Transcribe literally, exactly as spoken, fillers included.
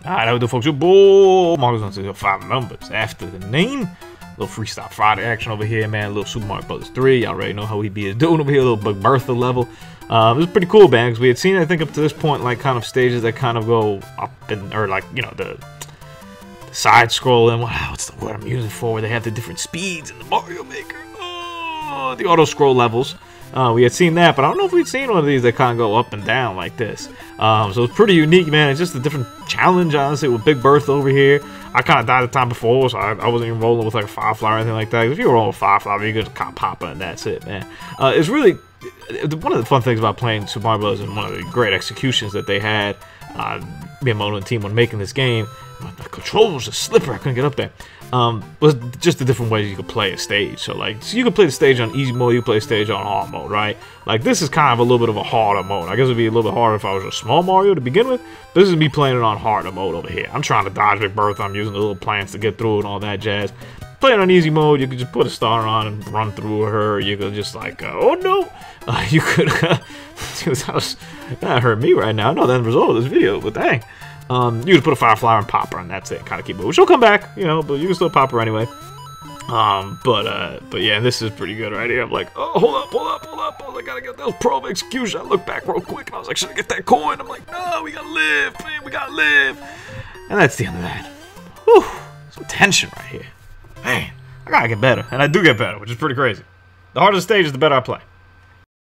Alright, how we do, folks? Your boy Mario's gonna say five numbers after the name. Little Freestyle Friday action over here, man. Little Super Mario Brothers three. Y'all already know how we be doing over here. A little Big Bertha level. Um, it was pretty cool, man, because we had seen, I think, up to this point, like, kind of stages that kind of go up and, or, like, you know, the, the side scrolling. Wow, what's the word I'm using for? Where they have the different speeds in the Mario Maker. Oh, the auto scroll levels. Uh, we had seen that, but I don't know if we'd seen one of these that kind of go up and down like this. Um, so it's pretty unique, man. It's just a different challenge, honestly, with Big Bertha over here. I kind of died the time before, so I, I wasn't even rolling with like a five flower or anything like that. If you were rolling with five flower, you could kind of pop it, and that's it, man. Uh, it's really one of the fun things about playing Super Mario Bros. And one of the great executions that they had. Uh, Miyamoto and team when making this game. The controls was a slipper. I couldn't get up there. Um, was just the different ways you could play a stage. So like, so you could play the stage on easy mode, you could play the stage on hard mode, right? Like this is kind of a little bit of a harder mode. I guess it'd be a little bit harder if I was a small Mario to begin with. This is me playing it on harder mode over here. I'm trying to dodge Big Bertha. I'm using the little plants to get through and all that jazz. Playing on easy mode, you could just put a star on and run through her. You could just like, uh, oh no, uh, you could. Uh, that, was, that hurt me right now. I know the end result of this video, but dang. Um, you could put a fire flower and pop her, and that's it. Kind of keep it. She'll come back, you know, but you can still pop her anyway. Um, but uh, but yeah, this is pretty good right here. I'm like, oh, hold up, hold up, hold up. I gotta get those pro execution. I look back real quick, and I was like, should I get that coin? I'm like, no, we gotta live, man, we gotta live. And that's the end of that. Whew, some tension right here. Man, I gotta get better, and I do get better, which is pretty crazy. The harder the stage is, the better I play.